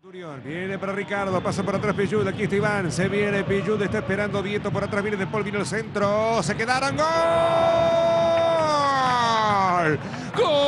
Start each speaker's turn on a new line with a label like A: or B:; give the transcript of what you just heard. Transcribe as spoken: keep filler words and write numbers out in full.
A: Viene para Ricardo, pasa por atrás Pillud, aquí está Iván, se viene Pillud, está esperando Vieto por atrás, viene De Paul, vino el centro, se quedaron, ¡gol! ¡Gol!